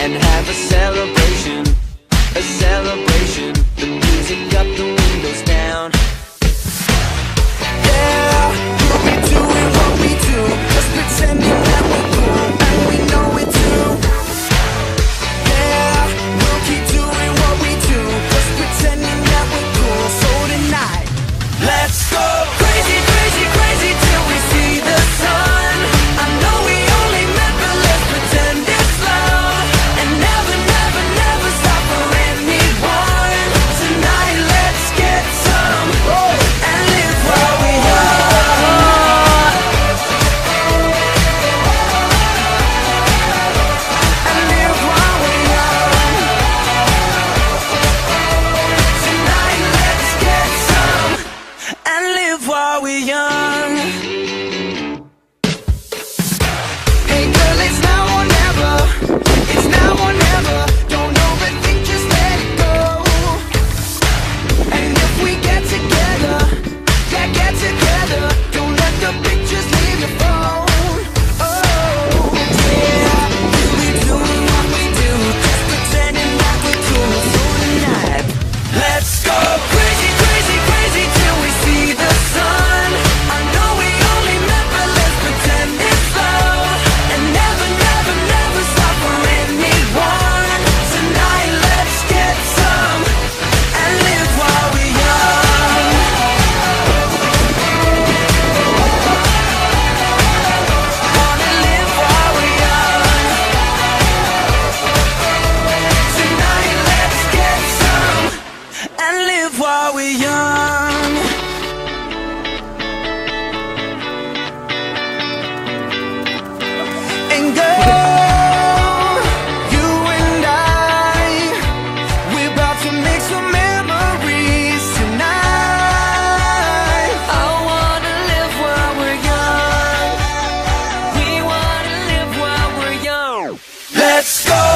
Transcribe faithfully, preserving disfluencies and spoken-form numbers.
and have a celebration, a celebration. The music up, the windows down. Yeah, we'll be doing what we do, just pretending that we're cool, and we know it too. Yeah, we'll keep doing what we do, just pretending that we're cool. So tonight, let's go crazy, crazy, crazy till we see the sun. I know we only met, but let's pretend it's love, and never, never, never stop for anyone. Tonight, let's get some and live while we young. And live while we young. Tonight, let's get some and live while we young. Hey girl, it's now or never. It's now or never. Don't overthink, just let it go. And if we get together, yeah, get together. Don't let the pictures leave your phone. Oh, yeah, we'll be doing what we do, just pretending that we're cool. So tonight, let's go crazy, crazy, crazy till we see the sun. I know we only met, but let's pretend it's love, and never, never, never stop for anyone. Tonight, let's get some and live while we young. Wanna live while we young. Tonight, let's get some and live while we young. And girl, you and I, we're about to make some memories tonight. I wanna live while we're young. We wanna live while we're young. Let's go